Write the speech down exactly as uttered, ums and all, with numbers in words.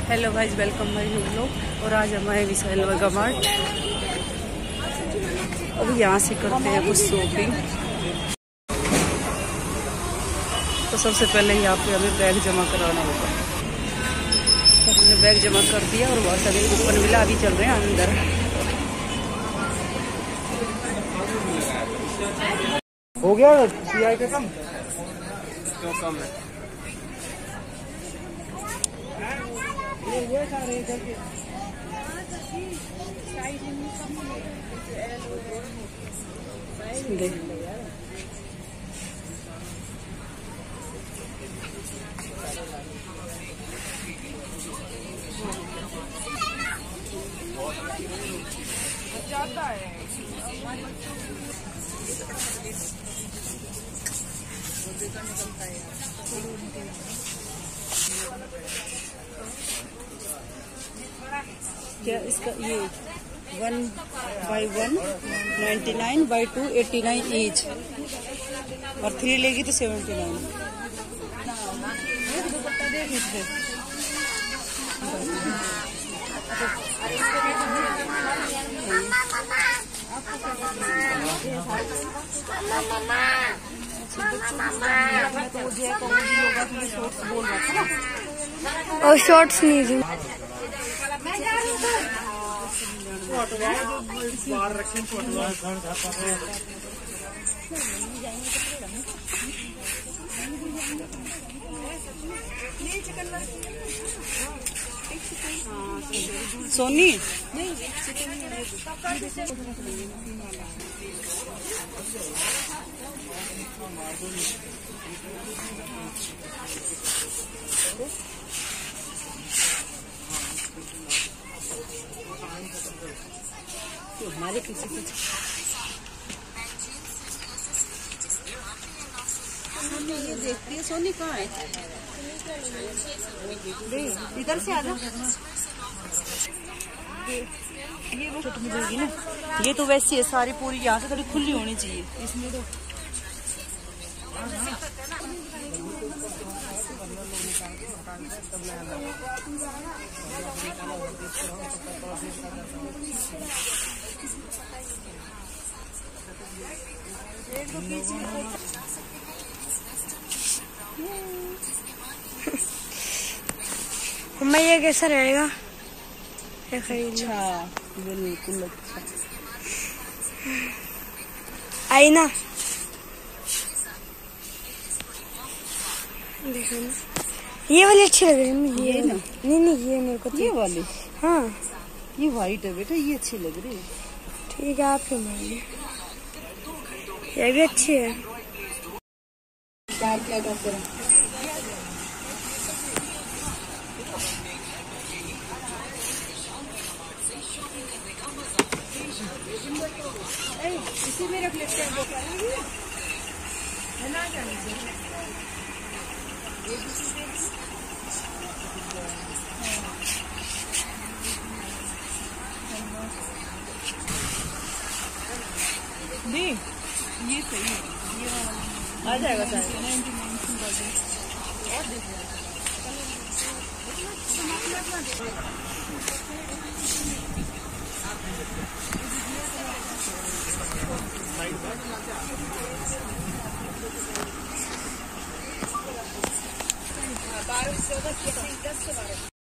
Hello guys, welcome my new vlog. और आज हम आए विशाल मेगा मार्ट। अब यहाँ से करते हैं कुछ शॉपिंग। तो सबसे पहले यहाँ पे हमें बैग जमा कराना होगा। तो हमने बैग जमा कर दिया और बहुत सारे कूपन मिला। अभी चल रहे हैं अंदर। हो गया सीआई का कम क्यों कम है? ये सारे इधर के देख जाता है क्या इसका ये one by one ninety nine by two eighty nine each और थ्री लेगी तो सेवेंटी नाइन। और शॉर्ट्स नहीं बाहर रखें सोनी तो हमारे किसी कुछ ये देखती है। सोनी कहाँ है? इधर से आजा। ये वो छोटी मिलेगी ना। ये तो वैसी है सारी पूरी, यहाँ से थोड़ी खुली होनी चाहिए इसमें तो। मम्मा ये कैसा रहेगा? अच्छा, बिल्कुल अच्छा। आई ना, देखो ना, ये वाली अच्छी लग रही है। ये, ये ना नहीं नहीं ये मेरे को ये वाली। हाँ ये वाइट है बेटा, ये अच्छी लग रही है। ठीक है, आप ही मानिए, ये भी अच्छी है। चार क्या करते हैं? इसी में रख लेते हैं है ना। नहीं ये सही है, ये वाला आ जाएगा सर। बारह से चौदह